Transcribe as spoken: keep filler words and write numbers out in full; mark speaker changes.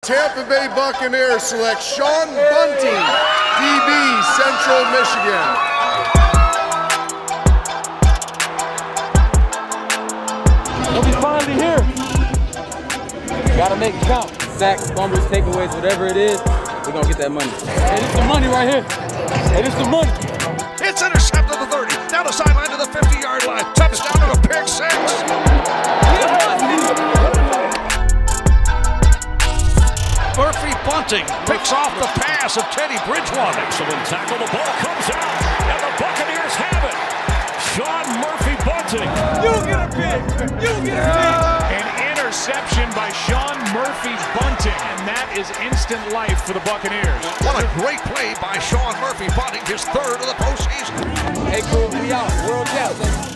Speaker 1: Tampa Bay Buccaneers select Sean Bunting, D B, Central Michigan.
Speaker 2: He'll be finally here. Gotta make it count. Sacks, fumbles, takeaways, whatever it is, we're gonna get that money. Hey, this is the money right here. Hey, this is the money.
Speaker 3: It's intercepted to the thirty, down the sideline to the fifty-yard line. Touchdown to a pick six. Murphy-Bunting picks off the pass of Teddy Bridgewater.
Speaker 4: Excellent tackle. The ball comes out, and the Buccaneers have it. Sean Murphy-Bunting.
Speaker 2: You get a pick. You get a pick.
Speaker 5: An interception by Sean Murphy-Bunting, and that is instant life for the Buccaneers.
Speaker 3: What a great play by Sean Murphy-Bunting, his third of the postseason.
Speaker 2: Hey, crew, we out. World champs.